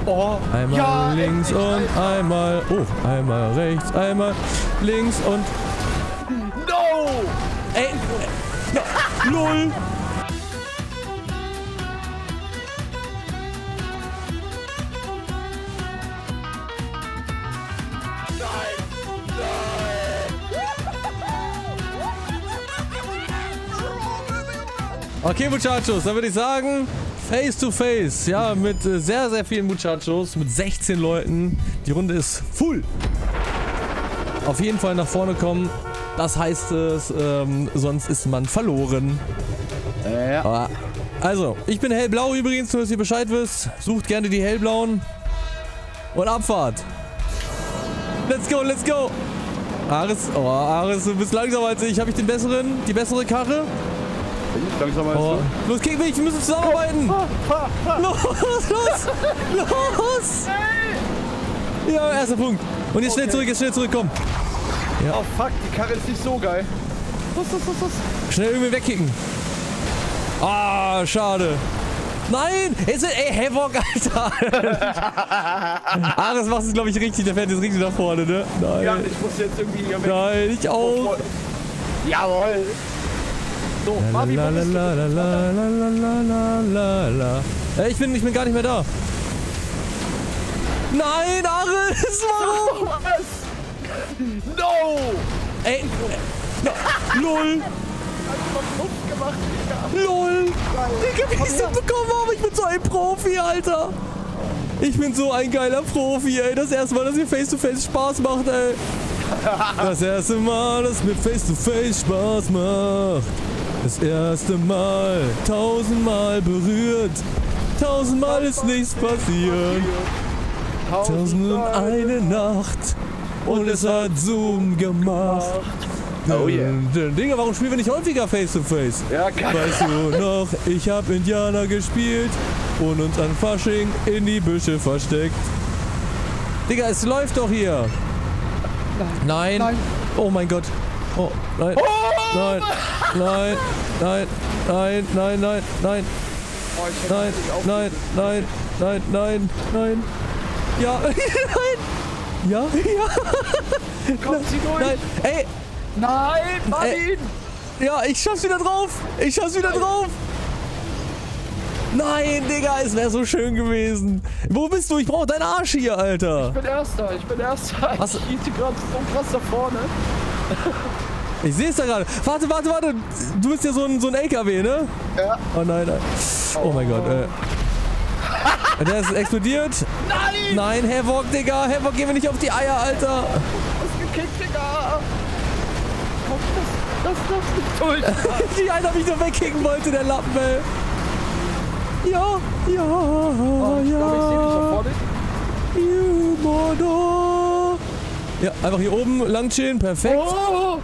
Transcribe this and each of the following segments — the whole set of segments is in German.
Oh, Einmal ja, links endlich, und Alter. einmal... Oh, einmal rechts, einmal links und... No! Ey, LOL! Okay, Muchachos, dann würde ich sagen, face to face, ja, mit sehr, sehr vielen Muchachos, mit 16 Leuten. Die Runde ist full. Auf jeden Fall nach vorne kommen, das heißt es, sonst ist man verloren. Ja. Also, ich bin hellblau übrigens, nur dass ihr Bescheid wisst. Sucht gerne die hellblauen. Und Abfahrt. Let's go, let's go. Ares, oh, Ares, du bist langsamer als ich. Habe ich die bessere Karre? Bin ich langsamer als Oh. du? Los, kick mich, wir müssen zusammenarbeiten. Los, los. Ja, erster Punkt. Und jetzt schnell zurück, komm. Ja. Oh fuck, die Karre ist nicht so geil. Was? Schnell irgendwie wegkicken. Ah, schade. Nein! Ey, Havoc, Alter! Ares macht es, glaube ich, richtig. Der fährt jetzt richtig nach vorne, ne? Nein. Ja, ich muss jetzt irgendwie hier weg. Nein, ich auch. Jawohl. So, Marvin, wo bist du? Ey, ich bin gar nicht mehr da. Nein, Ares, warum? Was? No! Ey, LOL. LOL! Digga, wie ich das bekommen habe, ich bin so ein Profi, Alter! Ich bin so ein geiler Profi, ey. Das erste Mal, dass mir Face-to-Face Spaß macht, ey. Das erste Mal, dass mir Face-to-Face Spaß macht. Das erste Mal, 1000-mal berührt. 1000-mal ist nichts passiert. 1001 Nacht. Und es hat Zoom gemacht. Oh yeah. Digga, warum spielen wir nicht häufiger Face-to-Face? Ja, geil. Weißt du noch, ich hab Indianer gespielt und uns an Fasching in die Büsche versteckt. Digga, es läuft doch hier. Nein. Nein. Oh mein Gott. Oh, nein. Oh! Nein. Nein. Nein. Nein. Nein. Nein. Nein. Oh, ich Nein. Nein. Nein. Nein. Nein. Nein. Ja. Nein. Ja. Ja. Kommt sie durch? Nein. Ey. Nein, Marvin! Ja, ich schaff's wieder drauf. Nein, Digga, es wäre so schön gewesen. Wo bist du? Ich brauche deinen Arsch hier, Alter. Ich bin Erster. Was? Ich schieße gerade so krass da vorne. Ich sehe es da gerade. Warte. Du bist ja so ein LKW, ne? Ja. Oh nein. Oh mein Gott, Der ist explodiert. Nein! Nein, Havoc, Digga. Havoc, gehen wir nicht auf die Eier, Alter. Was gekickt, Digga! Komm, das nicht durch! Die eine mich nur wegkicken wollte, der Lappen, ey. Ja. Ich glaube, ich sehe dich da vorne. Mono. Ja, einfach hier oben lang chillen, perfekt. Oh!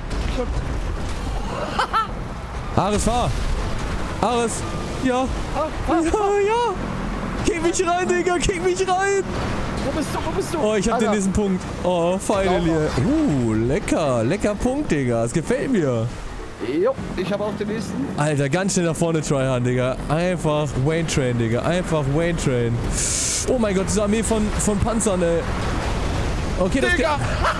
Ares, fahr. Ares, ja. Ja. Kick mich rein, Digga, kick mich rein. Wo bist du? Oh, ich hab den nächsten Punkt. Oh, finally. Lecker Punkt, Digga. Es gefällt mir. Jo, ich habe auch den nächsten. Alter, ganz schnell nach vorne tryhard, Digga. Einfach Wayne Train, Digga. Oh mein Gott, diese Armee von Panzern, ey. Okay, das Digga!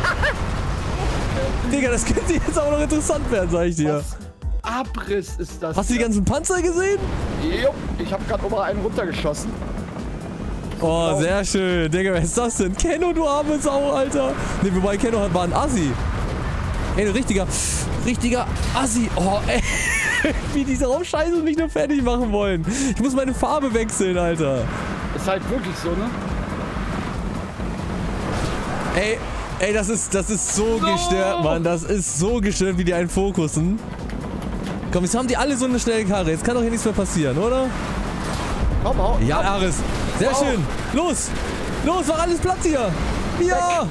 Digga, das könnte jetzt auch noch interessant werden, sag ich dir. Was Abriss ist das? Hast du die ganzen Panzer gesehen? Jo, ich habe gerade nochmal einen runtergeschossen. Oh, sehr schön. Digga, wer ist das denn? Kenno, du arme Sau, Alter. Ne, wobei Kenno war ein Assi. Ey, ein richtiger Assi. Oh, ey. Wie diese Raumscheiße mich nur fertig machen wollen. Ich muss meine Farbe wechseln, Alter. Ist halt wirklich so, ne? Ey, das ist so gestört, Mann. Das ist so gestört, wie die einen fokussen. Komm, jetzt haben die alle so eine schnelle Karre. Jetzt kann doch hier nichts mehr passieren, oder? Komm, hau. Ja, Ares. Sehr schön. Los, mach alles Platz hier. Ja.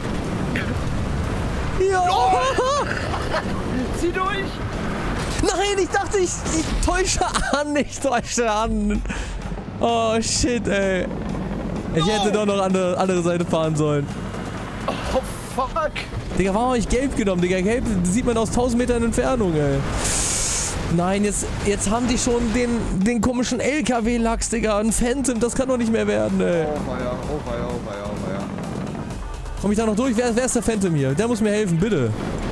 Ja. Zieh durch. Nein, ich dachte, ich täusche an. Oh, shit, ey. Ich hätte doch noch andere Seite fahren sollen. Oh, fuck. Digga, warum habe ich gelb genommen, Digga? Gelb sieht man aus 1000 Metern Entfernung, ey. Nein, jetzt haben die schon den komischen LKW-Lachs, Digga. Ein Phantom, das kann doch nicht mehr werden, ey. Oh weia, oh weia, oh weia, oh weia. Komm ich da noch durch? Wer ist der Phantom hier? Der muss mir helfen, bitte.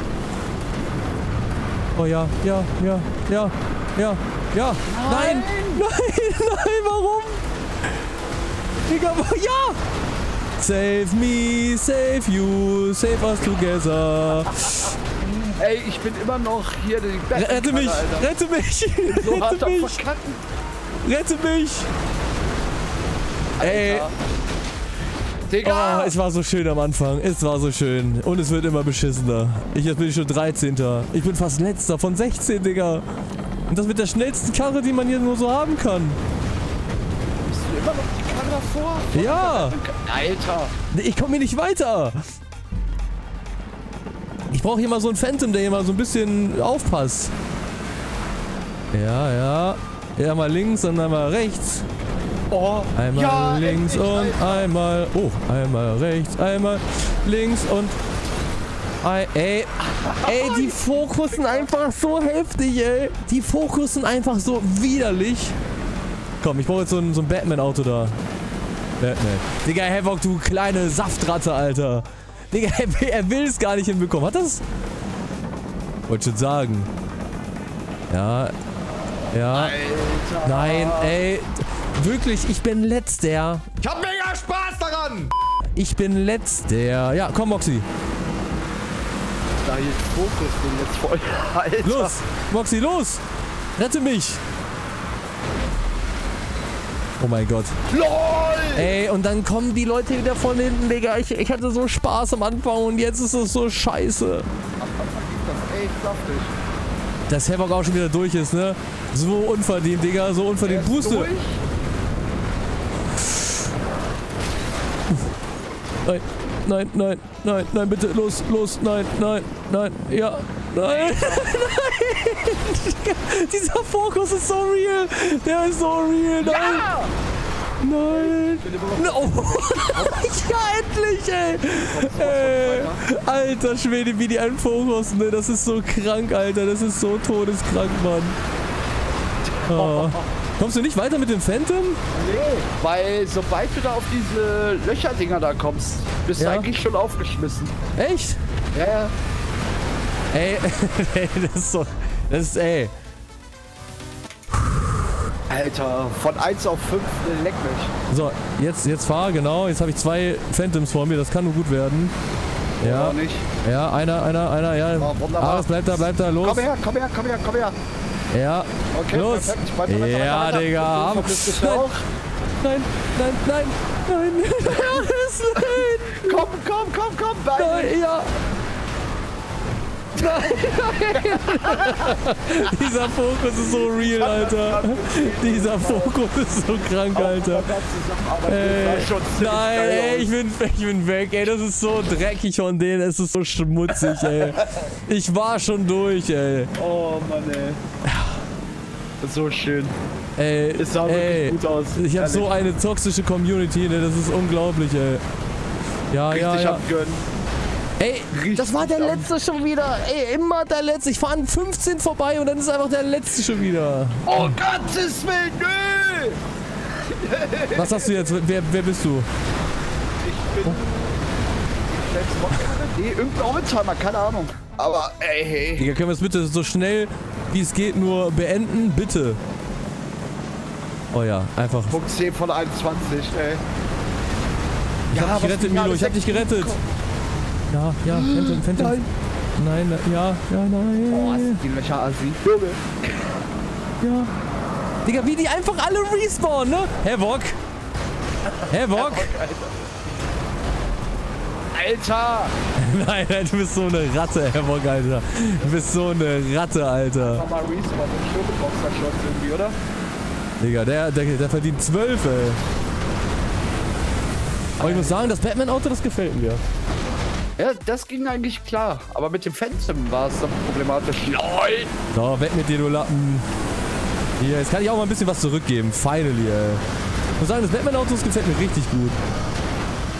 Oh ja, ja, ja, ja, ja, ja. Nein, nein, warum? Digga, ja! Save me, save you, save us together. Ey, ich bin immer noch hier. Rette mich, Alter. rette mich, So hart rette am mich, Verkacken. rette mich. Ey. Alter. Digga! Oh, es war so schön am Anfang. Es war so schön. Und es wird immer beschissener. Jetzt bin ich schon 13. Ich bin fast letzter von 16, Digga. Und das mit der schnellsten Karre, die man hier nur so haben kann. Bist du immer noch die Kamera vor? Ja. Alter. Ich komme hier nicht weiter. Ich brauche hier mal so einen Phantom, der hier mal so ein bisschen aufpasst. Ja, ja. Ja, mal links und einmal rechts. Oh. Einmal ja, links endlich, und Alter. einmal... Oh, einmal rechts, einmal links und... Ey, die fokussen einfach so heftig, ey. Die fokussen einfach so widerlich. Komm, ich brauche jetzt so ein Batman-Auto da. Batman. Digga, Havoc, du kleine Saftratte, Alter. Digga, er will es gar nicht hinbekommen. Hat das? Wollte schon sagen. Ja. Ja. Alter. Nein, ey. Wirklich, ich bin letzter. Ich hab mega Spaß daran! Ich bin letzter. Ja, komm, Moxie. Da hier Fokus bin jetzt voll. Alter. Los, Moxie, los. Rette mich. Oh mein Gott. LOL! Ey, und dann kommen die Leute wieder von hinten, Digga. Ich hatte so Spaß am Anfang und jetzt ist es so scheiße. Das ist echt saftig. Dass Havoc auch schon wieder durch ist, ne? So unverdient, Digga. So unverdient. Booste. Durch? Nein, nein, nein, nein, nein, bitte. Los, los. Nein, nein, nein. Ja. Nein, nein. Dieser Fokus ist so real. Der ist so real. Nein. Ja! Nein. No. Ja, endlich, ey. Alter Schwede, wie die einen Fokus, ne? Das ist so krank, Alter. Das ist so todeskrank, Mann. Oh. Kommst du nicht weiter mit dem Phantom? Nee, weil sobald du da auf diese Löcherdinger da kommst, bist du eigentlich schon aufgeschmissen. Echt? Ja, ja. Ey, das ist so... Das ist, ey. Alter, von 1 auf 5, leck mich. So, jetzt fahr, genau. Jetzt habe ich 2 Phantoms vor mir. Das kann nur gut werden. Ja. Oder nicht? Ja, einer, ja. Oh, wunderbar. Ares, bleib da, los. Komm her. Ja. Okay, los. perfekt. Weiter, Ja, weiter. Digga. Du verpisst dich auch. Nein. Ares, nein. Komm, beide. Nein, ja. Dieser Fokus ist so real, Alter. Dieser Fokus ist so krank, Alter. Nein, ey, ich bin weg, ey. Das ist so dreckig von denen. Es ist so schmutzig, ey. Ich war schon durch, ey. Oh Mann, ey. So schön. Ey, Es sah wirklich gut aus. Ich habe so eine toxische Community, ne? Das ist unglaublich, ey. Ja. Richtig abgönnen. Ey, das war der letzte schon wieder. Ey, immer der letzte. Ich fahre an 15 vorbei und dann ist einfach der letzte schon wieder. Oh Gottes Willen, nö! Was hast du jetzt? Wer bist du? Ich bin... Nee, irgendein Oldtimer, keine Ahnung. Aber, ey, hey. Digga, können wir es bitte so schnell wie es geht nur beenden? Bitte. Oh ja, einfach. Punkt 10 von 21, ey. Ich hab dich gerettet, Milo. Ich hab dich gerettet. Ja, Phantom. Nein, ja, nein. Oh, sind die Löcher assi. Junge. Ja. Digga, wie die einfach alle respawnen, ne? Havoc. Alter! Nein, du bist so eine Ratte, Havoc, Alter. Du bist so eine Ratte, Alter. Mach mal Respawn und Schurkenboxer-Shots irgendwie, oder? Digga, der verdient 12, ey. Aber ich muss sagen, das Batman-Auto, das gefällt mir. Ja, das ging eigentlich klar. Aber mit dem Phantom war es dann problematisch. LOL! So, weg mit dir, du Lappen. Hier, jetzt kann ich auch mal ein bisschen was zurückgeben. Finally, ey. Ich muss sagen, das Batman-Auto, das gefällt mir richtig gut.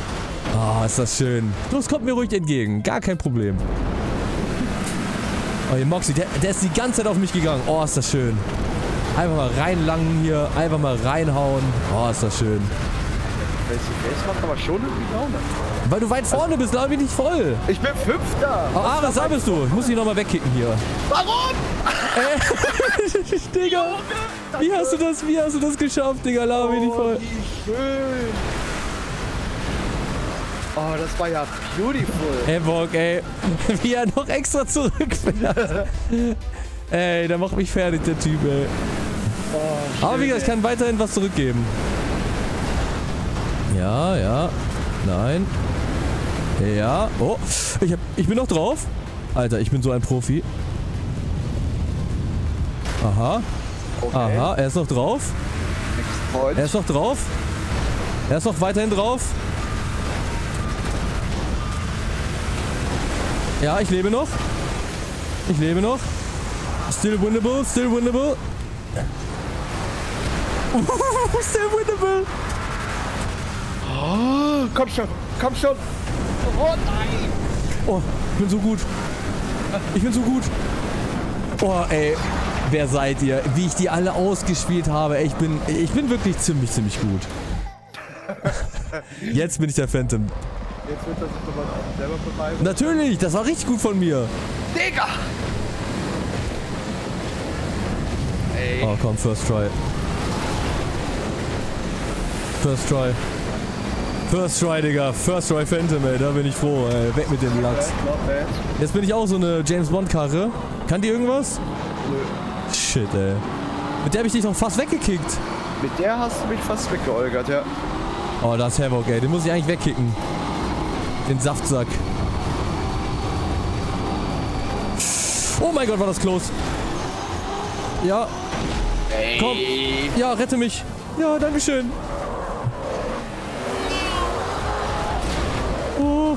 Oh, ist das schön. Das kommt mir ruhig entgegen. Gar kein Problem. Oh, hier Moxie, der ist die ganze Zeit auf mich gegangen. Oh, ist das schön. Einfach mal reinlangen hier, einfach mal reinhauen. Oh, ist das schön. Das macht aber schon irgendwie Laune. Weil du weit vorne bist, glaube ich nicht voll. Ich bin Fünfter. Oh, Ares, da bist du. Ich muss dich nochmal wegkicken hier. Warum? Digga, wie hast du das geschafft, Digga? Laber mich nicht voll. Wie schön. Oh, das war ja beautiful. Havoc, ey. Wie er noch extra zurückfährt. Ey, der macht mich fertig, der Typ, ey. Oh, aber wie gesagt, ich kann weiterhin was zurückgeben. Ja, ja. Nein. Ja. Oh, ich bin noch drauf. Alter, ich bin so ein Profi. Aha. Okay. Aha, er ist noch drauf. Er ist noch drauf. Er ist noch weiterhin drauf. Ja, ich lebe noch. Ich lebe noch. Still winnable, still winnable. Still winnable. Oh, komm schon, komm schon. Oh nein. Oh, ich bin so gut. Ich bin so gut. Oh, ey. Wer seid ihr? Wie ich die alle ausgespielt habe. Ey, ich bin wirklich ziemlich gut. Jetzt bin ich der Phantom. Jetzt wird das nochmal selber beweisen. Natürlich, das war richtig gut von mir. Digga! Ey. Oh, komm, first try. First try. First try, Digga. First try Phantom, ey. Da bin ich froh, ey. Weg mit dem Lachs. Not bad. Jetzt bin ich auch so eine James Bond Karre. Kann die irgendwas? Nö. Shit, ey. Mit der habe ich dich noch fast weggekickt. Mit der hast du mich fast weggeolgert, ja. Oh, da ist Havoc, ey. Den muss ich eigentlich wegkicken. Den Saftsack. Oh mein Gott, war das close. Ja. Ey. Komm. Ja, rette mich. Ja, dankeschön. Oh.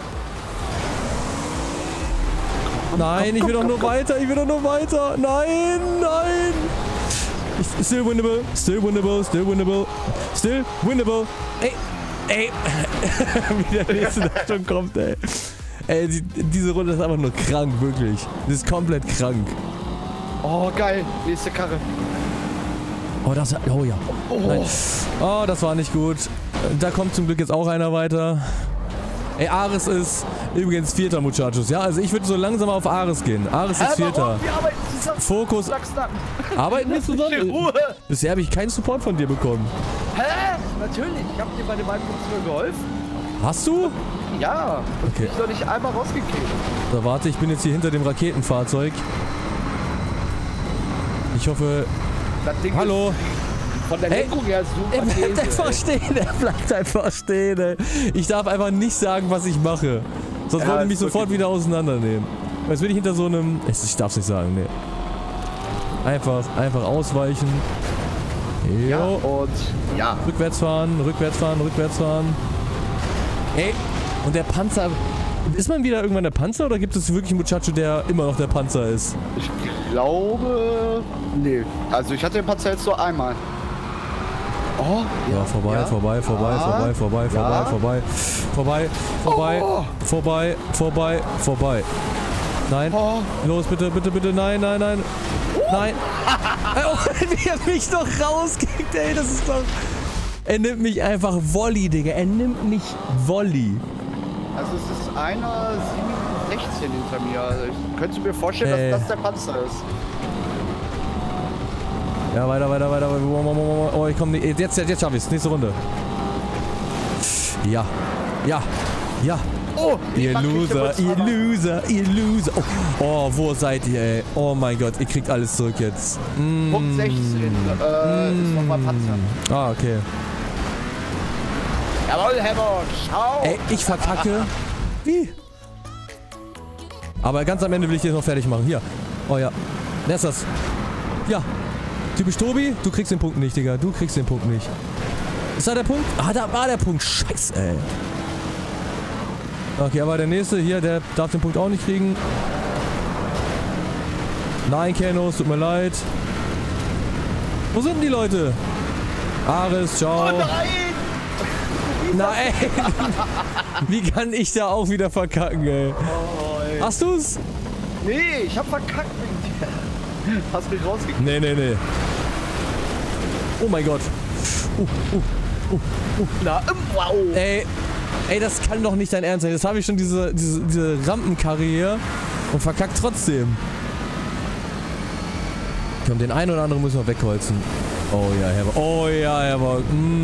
Nein, ich will doch nur weiter. Ich will doch nur weiter. Nein, nein. Still winnable. Still winnable. Still winnable. Still winnable. Ey. Ey. Wie der nächste da schon kommt, ey. Ey, diese Runde ist einfach nur krank, wirklich. Die ist komplett krank. Oh, geil. Nächste Karre. Oh, das... Oh, ja. Nein. Oh, das war nicht gut. Da kommt zum Glück jetzt auch einer weiter. Ey, Ares ist übrigens Vierter, Muchachos. Ja, also ich würde so langsam auf Ares gehen. Ares ist Vierter. Wir arbeiten zusammen. Fokus. Arbeiten wir zusammen? Ruhe. Bisher habe ich keinen Support von dir bekommen. Hä? Natürlich. Ich habe dir bei dem einen geholfen. Hast du? Ja. Und Okay. ich noch nicht einmal rausgekriegt. So, warte, ich bin jetzt hier hinter dem Raketenfahrzeug. Ich hoffe... Das Ding Hallo? ist von der Lenkung her super Er bleibt Käse, einfach ey. stehen, er bleibt einfach stehen, ey. Ich darf einfach nicht sagen, was ich mache. Sonst Ja, wollte ich mich ist sofort wirklich- wieder auseinandernehmen. Jetzt bin ich hinter so einem... Ich darf es nicht sagen, nee. Einfach ausweichen. Ja, Jo. und ja. Rückwärts fahren, rückwärts fahren, rückwärts fahren. Ey, und der Panzer... Ist man wieder irgendwann der Panzer oder gibt es wirklich einen Muchacho, der immer noch der Panzer ist? Ich glaube... Nee. Also ich hatte den Panzer jetzt nur einmal. Oh, Ja, vorbei, ja. vorbei, vorbei, Ja. vorbei, vorbei, Ja. vorbei, vorbei, vorbei, Oh. vorbei, vorbei, vorbei. Nein. Oh. Los, bitte, bitte, bitte, nein, nein, nein. Nein. Oh, wie er mich doch rauskickt, ey, das ist doch... Er nimmt mich einfach Volley, Digga. Er nimmt mich Volley. Also es ist einer 716 hinter mir. Also ich könnte mir vorstellen, dass das der Panzer ist. Ja, weiter, weiter, weiter. Oh, ich komm nicht. Jetzt schaff ich's. Nächste Runde. Ja. Ja. Ja. Oh, Ihr man kriegt Loser, ja ihr wohl Loser, ihr Loser. Oh, wo seid ihr, ey? Oh mein Gott, ihr kriegt alles zurück jetzt. Punkt 16 ist nochmal Panzer. Ah, okay. Jawohl, Havoc, schau! Ey, ich verkacke. Wie? Aber ganz am Ende will ich den noch fertig machen. Hier. Oh ja. Wer ist das? Ja. Typisch Tobi, du kriegst den Punkt nicht, Digga. Du kriegst den Punkt nicht. Ist da der Punkt? Ah, da war der Punkt. Scheiße, ey. Okay, aber der nächste hier, der darf den Punkt auch nicht kriegen. Nein, Kenos, tut mir leid. Wo sind die Leute? Ares, ciao. Oh nein! Nein! Wie kann ich da auch wieder verkacken, ey? Oh, ey. Hast du's? Nee, ich hab verkackt wegen dir. Hast mich rausgekriegt. Nee. Oh mein Gott. Na, wow. Ey, das kann doch nicht dein Ernst sein. Jetzt habe ich schon diese Rampenkarre hier und verkackt trotzdem. Komm, den einen oder anderen müssen wir wegholzen. Oh ja, Herr.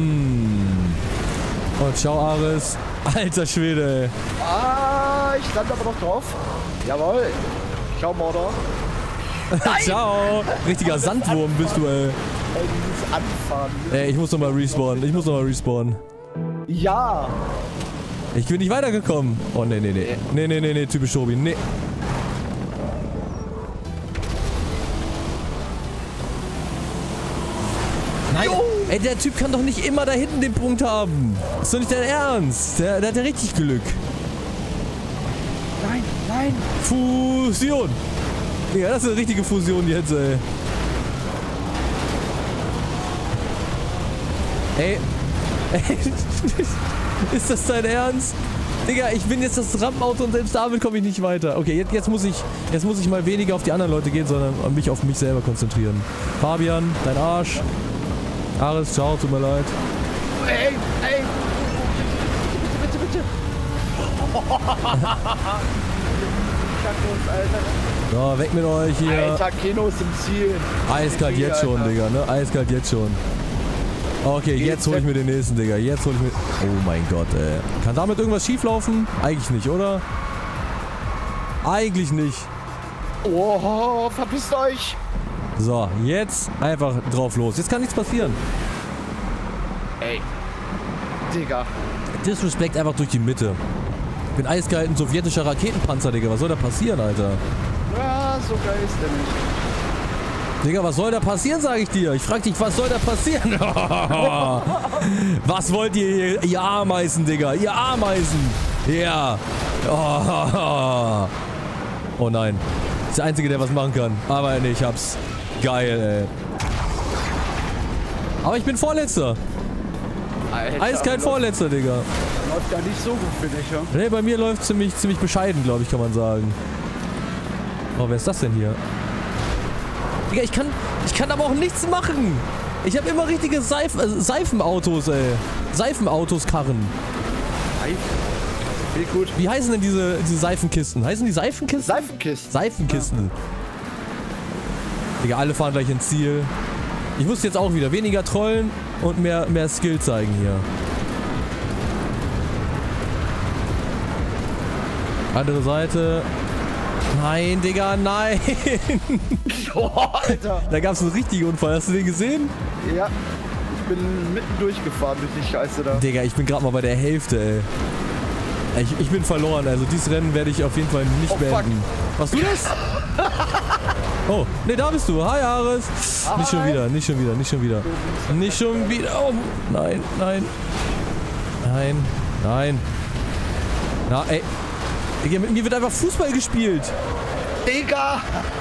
Und ciao, Ares. Alter Schwede, ey. Ich stand aber noch drauf. Jawohl. Ciao, Mordor. Ciao. Richtiger Sandwurm bist du, ey. Ey, dieses Anfahren. Ey, ich muss nochmal respawnen. Ja. Ich bin nicht weitergekommen. Oh, nee, typisch Tobi, nee. Nein, ey, der Typ kann doch nicht immer da hinten den Punkt haben. Ist doch nicht dein Ernst. Der hat ja richtig Glück. Nein. Fusion. Ja, das ist eine richtige Fusion jetzt, ey. Ey. Ist das dein Ernst? Digga, ich bin jetzt das Rampenauto und selbst damit komme ich nicht weiter. Okay, jetzt muss ich mal weniger auf die anderen Leute gehen, sondern mich auf mich selber konzentrieren. Fabian, dein Arsch. Ares, ciao, tut mir leid. Ey. Bitte. So, weg mit euch hier. Alter, Keno ist im Ziel. Eiskalt jetzt schon, Digga, ne? Eiskalt jetzt schon. Okay, jetzt hol ich mir den nächsten, Digga. Oh mein Gott, ey. Kann damit irgendwas schieflaufen? Eigentlich nicht, oder? Eigentlich nicht. Oh, verpisst euch. So, jetzt einfach drauf los. Jetzt kann nichts passieren. Ey. Digga. Disrespect einfach durch die Mitte. Ich bin eiskalt, ein sowjetischer Raketenpanzer, Digga. Was soll da passieren, Alter? Ja, so geil ist der nicht. Digga, was soll da passieren, sag ich dir? Ich frag dich, was soll da passieren? Was wollt ihr hier? Ihr Ameisen, Digga. Ihr Ameisen. Ja. Oh nein. Das ist der Einzige, der was machen kann. Aber nee, ich hab's. Geil, ey. Aber ich bin Vorletzter. Alter, Eiskalt Vorletzter, Digga. Läuft gar nicht so gut für dich, ja? Nee, bei mir läuft ziemlich bescheiden, glaube ich, kann man sagen. Oh, wer ist das denn hier? Digga, ich kann aber auch nichts machen. Ich habe immer richtige Seifenautos, ey. Seifenautos-Karren. Wie gut. Wie heißen denn diese Seifenkisten? Heißen die Seifenkisten? Seifenkisten. Ja. Digga, alle fahren gleich ins Ziel. Ich muss jetzt auch wieder weniger trollen und mehr Skill zeigen hier. Andere Seite. Nein, Digga, nein. Oh, Alter. Da gab es einen richtigen Unfall. Hast du den gesehen? Ja. Ich bin mitten durchgefahren durch die Scheiße da. Digga, ich bin gerade mal bei der Hälfte, ey. Ich bin verloren. Also dieses Rennen werde ich auf jeden Fall nicht beenden. Fuck. Machst du das? Oh, ne, da bist du. Hi, Ares. Hi. Nicht schon wieder. Oh, nein. Na, ey. Digga, mit mir wird einfach Fußball gespielt. Digga!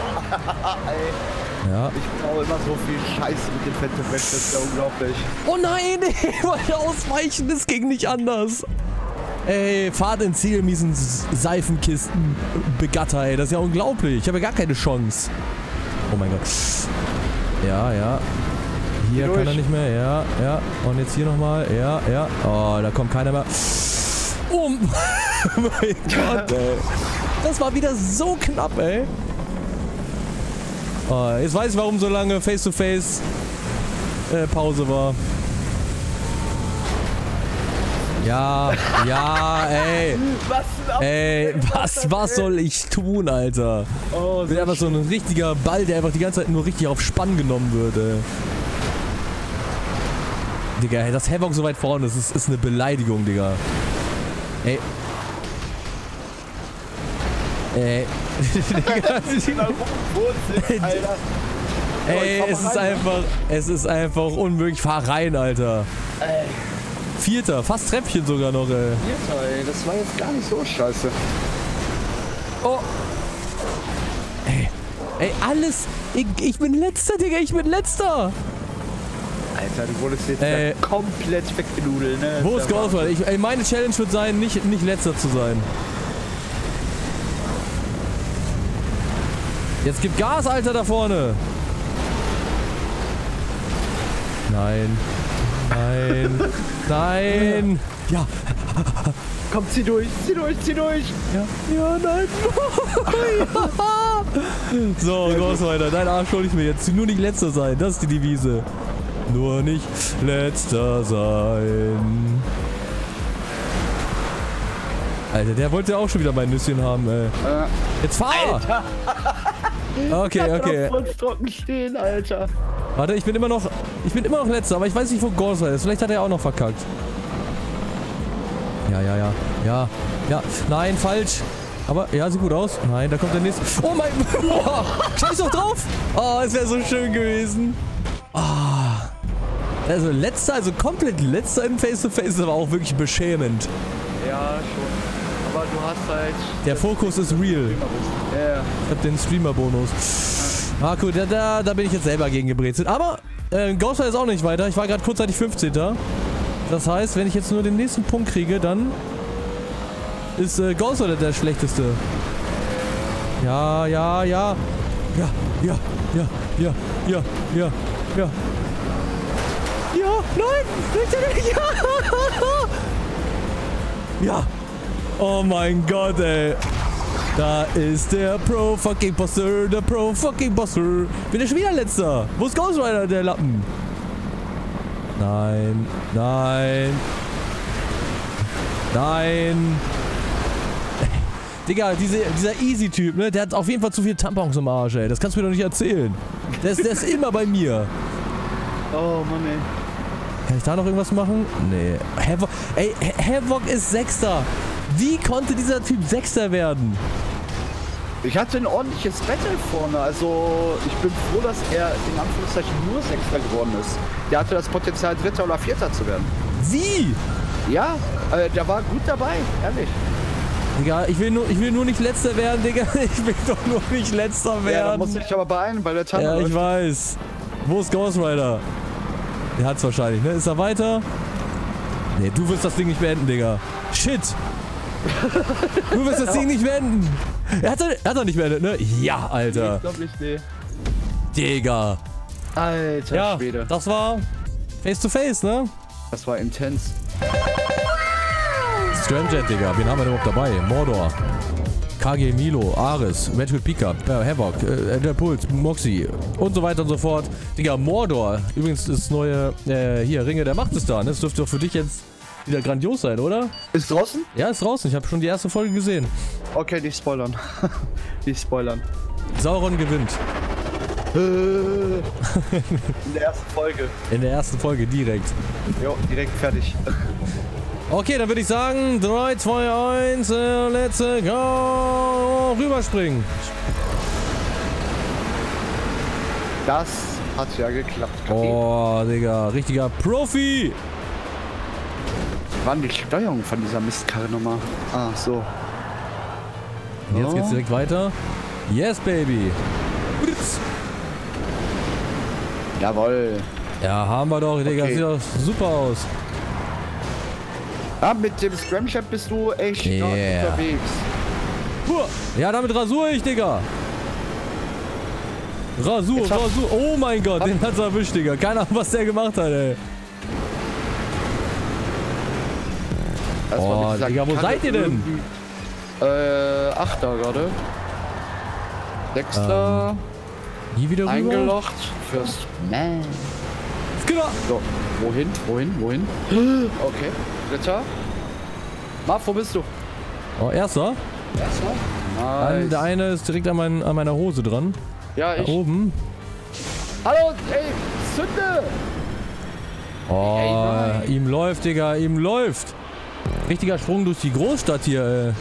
Ja. Ich brauche immer so viel Scheiße mit dem Phantom Menace, das ist ja unglaublich. Oh nein, ich wollte ausweichen, das ging nicht anders. Ey, Fahrt ins Ziel, miesen Seifenkisten-Begatter, ey, das ist ja unglaublich. Ich habe ja gar keine Chance. Oh mein Gott. Ja. Hier kann er nicht mehr, ja. Und jetzt hier nochmal, ja. Oh, da kommt keiner mehr. Oh mein Gott, ey. Das war wieder so knapp, ey. Oh, jetzt weiß ich, warum so lange Face-to-Face Pause war. Ja, ey. Was soll ich tun, Alter? Ich bin einfach so ein richtiger Ball, der einfach die ganze Zeit nur richtig auf Spann genommen wird, ey. Digga, ey, das Havoc so weit vorne ist eine Beleidigung, Digga. Ey. Ey, es ist einfach unmöglich. Fahr rein, Alter. Ey. Vierter, fast Treppchen sogar noch, ey. Vierter, ey, das war jetzt gar nicht so scheiße. Oh. Ey, alles. Ich bin letzter, Digga, Alter, du wurdest jetzt ja komplett weggenudelt, ne? Wo ist Ghostwriter? Meine Challenge wird sein, nicht letzter zu sein. Jetzt gib Gas, Alter, da vorne. Nein. Nein. Nein. Ja. Komm, zieh durch, zieh durch, zieh durch. Ja, nein. So, Ghost Rider, dein Arsch hol ich mir jetzt. Nur nicht letzter sein, das ist die Devise. Nur nicht letzter sein. Alter, der wollte ja auch schon wieder mein Nüsschen haben, ey. Jetzt fahr! Alter. Okay. Voll trocken stehen, Alter. Warte, ich bin immer noch letzter, aber ich weiß nicht, wo Ghost Rider ist. Vielleicht hat er auch noch verkackt. Ja. Nein, falsch. Aber, ja, sieht gut aus. Nein, da kommt der nächste. Oh mein Gott. Scheiß doch drauf. Oh, es wäre so schön gewesen. Ah. Also letzter, also komplett letzter in Face-to-Face, aber auch wirklich beschämend. Ja, schon. Aber du hast halt... Der Fokus ist real. Ja. Ich hab den Streamer-Bonus. Ah, cool. Da bin ich jetzt selber gegen gebrezelt. Aber, Ghost Rider ist auch nicht weiter. Ich war gerade kurzzeitig 15. Das heißt, wenn ich jetzt nur den nächsten Punkt kriege, dann ist Ghost Rider der schlechteste. Ja. Ja, nein! Ja! Oh mein Gott, ey! Da ist der Pro-Fucking-Boster, der Pro-Fucking-Boster. Bin ich schon wieder letzter? Wo ist Ghost Rider, der Lappen? Nein. Digga, dieser Easy-Typ, ne, der hat auf jeden Fall zu viel Tampons im Arsch, ey. Das kannst du mir doch nicht erzählen. Der ist immer bei mir. Oh Mann, ey. Kann ich da noch irgendwas machen? Nee. Havoc ist Sechster. Wie konnte dieser Typ Sechster werden? Ich hatte ein ordentliches Battle vorne, also ich bin froh, dass er in Anführungszeichen nur Sechster geworden ist. Der hatte das Potenzial, Dritter oder Vierter zu werden. Wie? Ja, der war gut dabei, ehrlich. Digga, ich will nur nicht Letzter werden, Digga. Ich will doch nur nicht Letzter werden. Ja, da muss ich aber beeilen, weil der Timer Ja, ich läuft. weiß. Wo ist Ghost Rider? Der hat's wahrscheinlich, ne? Ist er weiter? Ne, du wirst das Ding nicht beenden, Digga. Shit. Du wirst das Ding nicht beenden. Er hat doch nicht beendet, ne? Ja, Alter. Ich glaub nicht, nee. Digga. Alter Ja, Schwede. das war Face to Face, ne? Das war intens. Scramjet, Digga. Wen haben wir denn überhaupt dabei? Mordor. KG Milo, Ares, Red Hood Pickup, Havoc, der Puls, Moxie und so weiter und so fort. Digga, Mordor. Übrigens das neue, hier, Ringe der Macht ist da, ne? Das dürfte doch für dich jetzt wieder grandios sein, oder? Ist draußen? Ja, ist draußen. Ich habe schon die erste Folge gesehen. Okay, nicht spoilern. Nicht spoilern. Sauron gewinnt. In der ersten Folge. In der ersten Folge direkt. Jo, direkt fertig. Okay, dann würde ich sagen, 3, 2, 1, let's go. Rüberspringen. Das hat ja geklappt. Oh, Digga, richtiger Profi. Wann die Steuerung von dieser Mistkarre nochmal? Ah, so. Und jetzt geht's direkt weiter. Yes, baby. Jawohl. Ja, haben wir doch, Digga. Okay. Sieht doch super aus. Ja, mit dem Scramjet bist du echt stark unterwegs. Ja, damit rasur ich, Digga. Rasur. Oh mein Gott, den hat's erwischt, Digga. Keine Ahnung, was der gemacht hat, ey. Oh, Digga, wo seid ihr denn? Achter gerade. Sechster. Nie wieder rüber? Eingelocht. Fürs Man. Genau. So, wohin? Okay. Dritter. Marv, wo bist du? Oh, erster. Nice. Der eine ist direkt an meiner Hose dran. Ja, Da ich. oben. Hallo, ey, Zünde! Oh, Ey, nein. ihm läuft, Digga, ihm läuft. Richtiger Sprung durch die Großstadt hier, ey.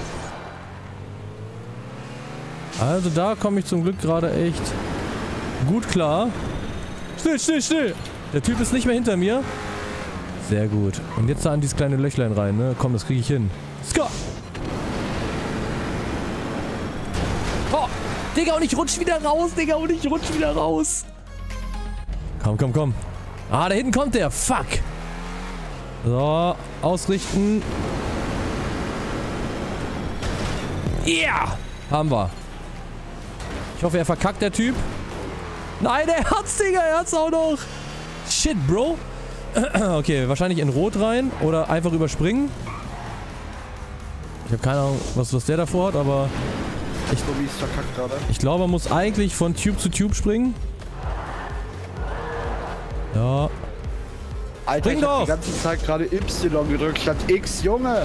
Also da komme ich zum Glück gerade echt gut klar. Still. Der Typ ist nicht mehr hinter mir. Sehr gut. Und jetzt da an dieses kleine Löchlein rein, ne? Komm, das kriege ich hin. Ska! Oh! Digga, und ich rutsch wieder raus, Komm. Ah, da hinten kommt der. Fuck! So, ausrichten. Yeah! Haben wir. Ich hoffe, er verkackt, der Typ. Nein, er hat's, Digga, er hat's auch noch. Shit, Bro. Okay, wahrscheinlich in Rot rein oder einfach überspringen. Ich habe keine Ahnung, was der davor hat, aber Tobi ist verkackt gerade. ich glaube, man muss eigentlich von Tube zu Tube springen. Ja. Alter, Spring ich hab doch! die ganze Zeit gerade Y gedrückt statt X, Junge.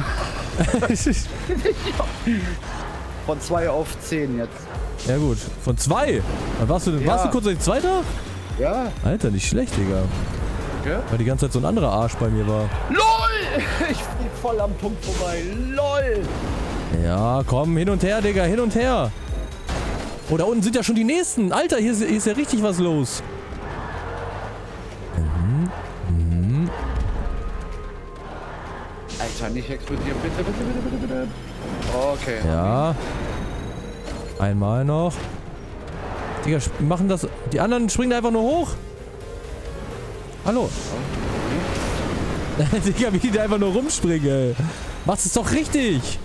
Von 2 auf 10 jetzt. Ja gut, von 2. Warst du Ja. kurz als Zweiter? Ja. Alter, nicht schlecht, Digga. Okay. Weil die ganze Zeit so ein anderer Arsch bei mir war. LOL! Ich flieg voll am Punkt vorbei. LOL! Ja, komm, hin und her, Digga, hin und her. Oh, da unten sind ja schon die nächsten. Alter, hier ist ja richtig was los. Alter, nicht explodieren. Bitte, bitte, bitte, bitte, bitte. Okay. Ja. Einmal noch. Digga, machen das... Die anderen springen da einfach nur hoch. Hallo. Digga, wie die da einfach nur rumspringen, ey. Machst es doch richtig.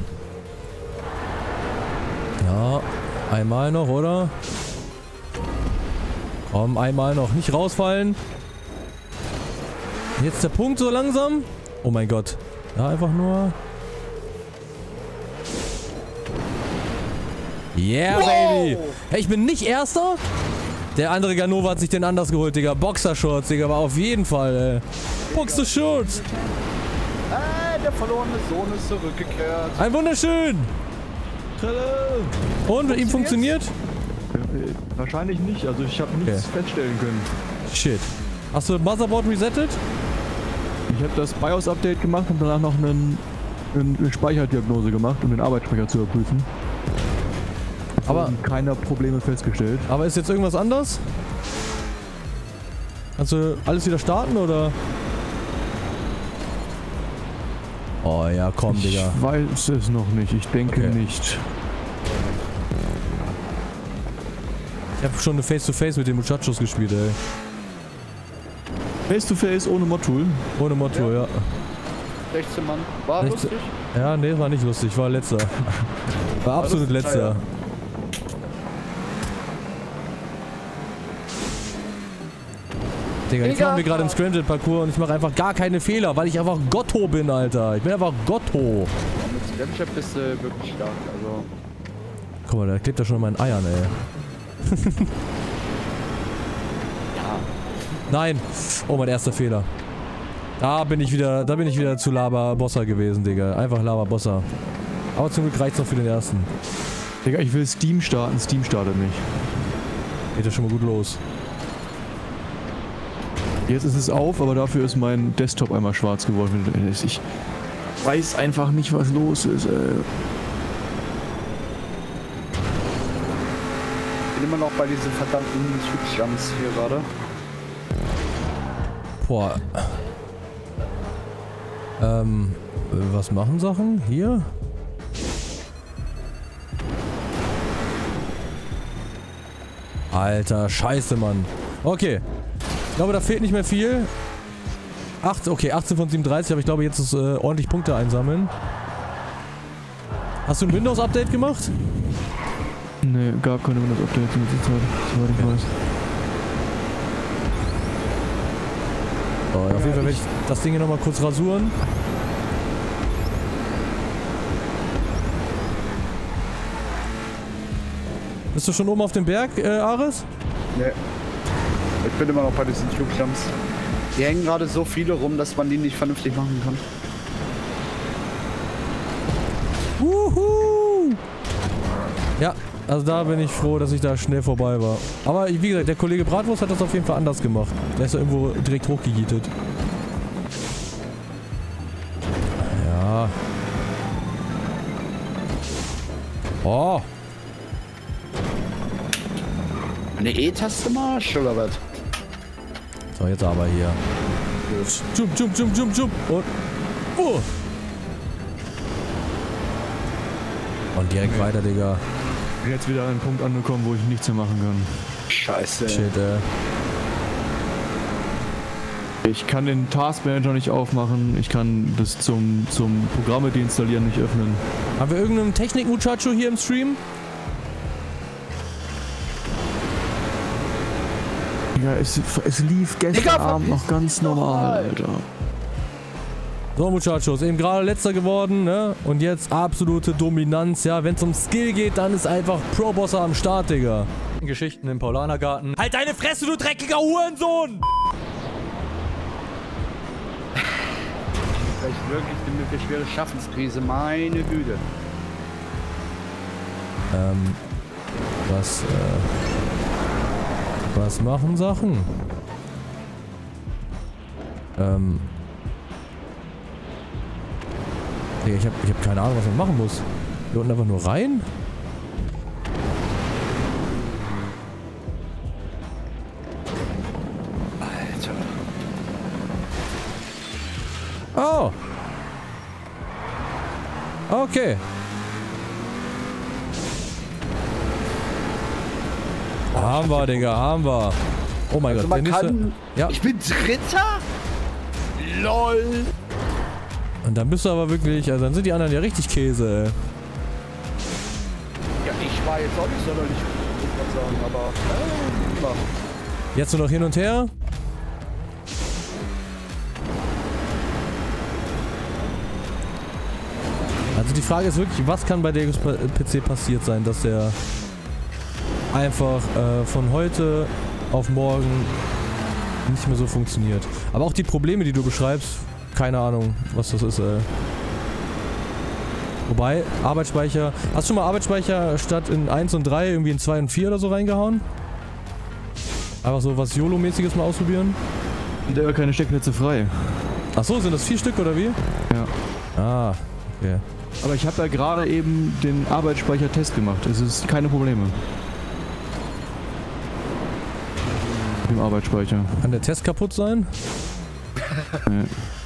Ja. Einmal noch, oder? Komm, einmal noch. Nicht rausfallen. Jetzt der Punkt so langsam. Oh mein Gott. Ja, einfach nur... Yeah, Wow. Baby! Hey, ich bin nicht Erster. Der andere Ganova hat sich den anders geholt, Digga. Boxershorts, Digga, aber auf jeden Fall, ey. Boxershorts! Der verlorene Sohn ist zurückgekehrt. Ein wunderschön! Und mit ihm funktioniert? Wahrscheinlich nicht, also ich habe nichts feststellen können. Shit. Hast du Motherboard resettet? Ich habe das BIOS-Update gemacht und danach noch eine Speicherdiagnose gemacht, um den Arbeitsspeicher zu überprüfen. Aber, Und keiner Probleme festgestellt. aber ist jetzt irgendwas anders? Kannst du alles wieder starten, oder? Oh ja, komm, Digga. Ich weiß es noch nicht, ich denke Okay. nicht. Ich habe schon eine Face-to-Face mit den Muchachos gespielt, ey. Face-to-Face ohne Mod-Tool. Ohne Motto, ja. 16 Mann. War Nicht- lustig. Ja, nee, war nicht lustig, war letzter. War absolut lustig, letzter. ja. Digga, jetzt Digga. machen wir gerade im Scramjet-Parcours und ich mache einfach gar keine Fehler, weil ich einfach Gotto bin, Alter. Ich bin einfach Gotto. Mit Scramjet bist du wirklich stark. Also. Guck mal, der klebt ja schon in meinen Eiern, ey. Nein. Oh, mein erster Fehler. Da bin ich wieder zu Lava-Bossa gewesen, Digga. Einfach Lava-Bossa. Aber zum Glück reicht's noch für den ersten. Digga, ich will Steam starten, Steam startet nicht. Geht ja schon mal gut los. Jetzt ist es auf, aber dafür ist mein Desktop einmal schwarz geworden. Ich weiß einfach nicht, was los ist, Ich bin immer noch bei diesen verdammten Typ-Jumps hier gerade. Boah. Was machen Sachen? Hier? Alter, scheiße, Mann. Okay. Ich glaube, da fehlt nicht mehr viel. 18 von 37, aber ich glaube, jetzt ist ordentlich Punkte einsammeln. Hast du ein Windows-Update gemacht? Ne, gab keine Windows-Updates in dieser Zeit, soweit ich weiß. So, auf jeden Fall werde ich das Ding hier nochmal kurz rasuren. Bist du schon oben auf dem Berg, Ares? Ne. Ich bin immer noch bei diesen Tube-Jumps. Die hängen gerade so viele rum, dass man die nicht vernünftig machen kann. Wuhu! Ja, also da bin ich froh, dass ich da schnell vorbei war. Aber wie gesagt, der Kollege Bratwurst hat das auf jeden Fall anders gemacht. Der ist da irgendwo direkt hochgejietet. Ja. Oh! Eine E-Taste Marsch oder was? So, jetzt aber hier. Jump, jump, jump, jump, jump. Und. Oh! Und direkt weiter, Digga. Bin jetzt wieder an einen Punkt angekommen, wo ich nichts mehr machen kann. Scheiße. Shit, Ich kann den Taskmanager nicht aufmachen, ich kann das zum Programme deinstallieren nicht öffnen. Haben wir irgendeinen Technik-Muchacho hier im Stream? Ja, es lief gestern Digga, Abend noch ganz normal, Alter. So, Muchachos, eben gerade letzter geworden, ne? Und jetzt absolute Dominanz, ja. Wenn es um Skill geht, dann ist einfach Pro-Bosser am Start, Digga. Geschichten im Paulanergarten. Halt deine Fresse, du dreckiger Hurensohn! Vielleicht wirklich eine schwere Schaffenskrise, meine Güte. Was machen Sachen? Digga, ich hab keine Ahnung, was man machen muss. Hier unten einfach nur rein? Alter. Oh! Okay. Haben wir, Digga, haben wir. Oh mein Also Gott, man der nächste. kann... Ja. Ich bin Dritter? LOL. Und dann bist du aber wirklich, also dann sind die anderen ja richtig Käse, ey. Ja, ich war jetzt auch nicht sonderlich gut, muss man sagen, aber... Jetzt nur noch hin und her. Also die Frage ist wirklich, was kann bei Degos PC passiert sein, dass der einfach von heute auf morgen nicht mehr so funktioniert. Aber auch die Probleme, die du beschreibst, keine Ahnung, was das ist, ey. Wobei, Arbeitsspeicher... Hast du schon mal Arbeitsspeicher statt in 1 und 3 irgendwie in 2 und 4 oder so reingehauen? Einfach so was YOLO-mäßiges mal ausprobieren? Da war keine Steckplätze frei. Achso, sind das 4 Stück oder wie? Ja. Ah, okay. Aber ich habe ja gerade eben den Arbeitsspeicher-Test gemacht. Es ist keine Probleme. Mit dem Arbeitsspeicher. Kann der Test kaputt sein? Nee.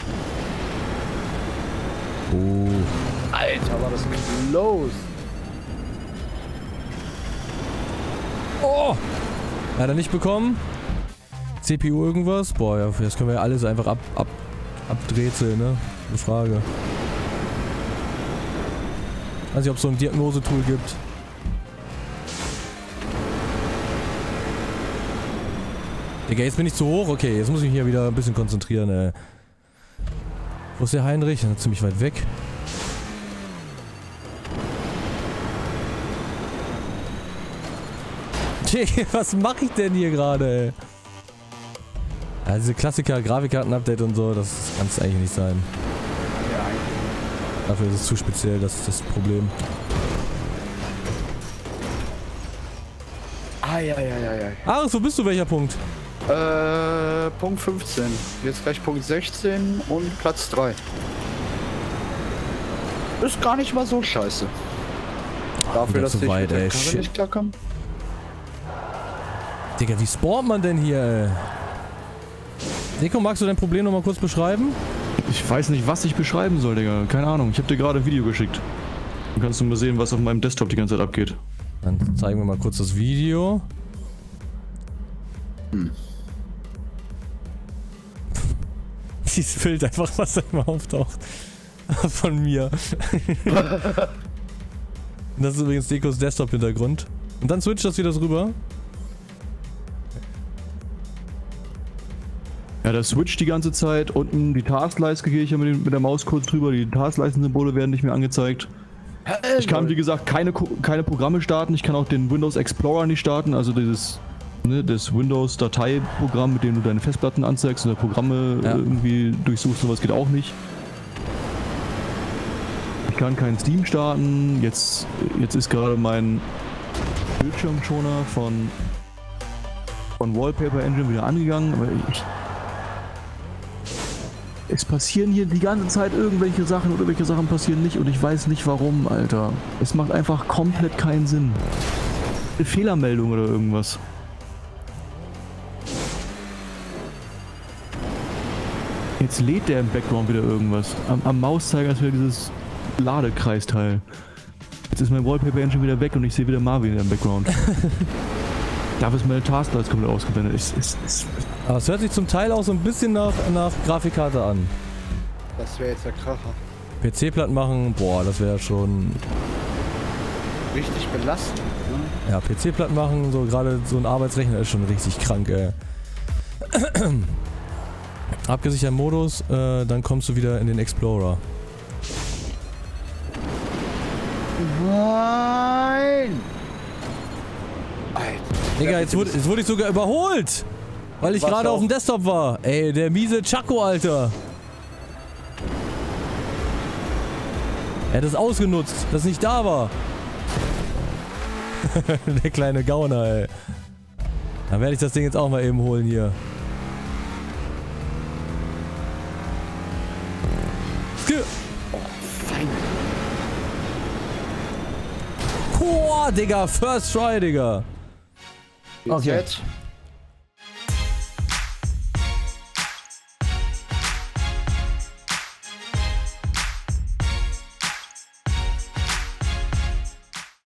Oh. Alter, war das los. Oh! Leider nicht bekommen. CPU irgendwas? Boah, ja, jetzt können wir ja alles einfach abdrezeln, ne? Eine Frage. Weiß nicht, ob es so ein Diagnosetool gibt. Digga, jetzt bin ich zu hoch. Okay, jetzt muss ich mich hier wieder ein bisschen konzentrieren, ey. Wo ist der Heinrich? Der ist ziemlich weit weg. Was mache ich denn hier gerade, ey? Ja, diese Klassiker, Grafikkarten-Update und so, das kann es eigentlich nicht sein. Ja, eigentlich. Dafür ist es zu speziell, das ist das Problem. Eieieiei. Aris, wo bist du? Welcher Punkt? Punkt 15. Jetzt gleich Punkt 16 und Platz 3. Ist gar nicht mal so scheiße. Dafür, dass zu ich weit, mit der ey, Karre shit. nicht klarkomme. Digga, wie spawnt man denn hier, ey? Nico, magst du dein Problem nochmal kurz beschreiben? Ich weiß nicht, was ich beschreiben soll, Digga. Keine Ahnung. Ich habe dir gerade ein Video geschickt. Dann kannst du mal sehen, was auf meinem Desktop die ganze Zeit abgeht. Dann zeigen wir mal kurz das Video. Dieses Bild einfach, was da immer auftaucht. Von mir. Das ist übrigens Dekos Desktop-Hintergrund. Und dann switcht das wieder so rüber. Ja, das switcht die ganze Zeit. Unten die Taskleiste gehe ich ja mit der Maus kurz drüber. Die Taskleisten-Symbole werden nicht mehr angezeigt. Ich kann, wie gesagt, keine Programme starten. Ich kann auch den Windows Explorer nicht starten. Also dieses, ne, das Windows-Dateiprogramm, mit dem du deine Festplatten anzeigst oder Programme irgendwie durchsuchst. Sowas geht auch nicht. Ich kann keinen Steam starten. Jetzt ist gerade mein Bildschirmschoner von Wallpaper Engine wieder angegangen. Aber es passieren hier die ganze Zeit irgendwelche Sachen oder welche Sachen passieren nicht und ich weiß nicht warum, Alter. Es macht einfach komplett keinen Sinn. Eine Fehlermeldung oder irgendwas. Jetzt lädt der im Background wieder irgendwas. Am Mauszeiger ist wieder dieses Ladekreisteil. Jetzt ist mein Wallpaper Engine wieder weg und ich sehe wieder Marvin im Background. Dafür ist meine Taskleiste komplett ausgeblendet. Aber es hört sich zum Teil auch so ein bisschen nach Grafikkarte an. Das wäre jetzt der Kracher. PC-Platten machen, boah, das wäre schon... Richtig belastend, ne? Ja, PC-Platten machen, so gerade so ein Arbeitsrechner ist schon richtig krank, ey. Abgesicherten Modus, dann kommst du wieder in den Explorer. Nein! Alter. Digga, jetzt wurde ich sogar überholt! Weil ich Warst gerade du auf dem Desktop war. Ey, der miese Chaco, Alter. Er hat es ausgenutzt, dass es nicht da war. Der kleine Gauner, ey. Dann werde ich das Ding jetzt auch mal eben holen hier. Oh, fein. Boah, Digga, first try, Digga. Okay. Jetzt?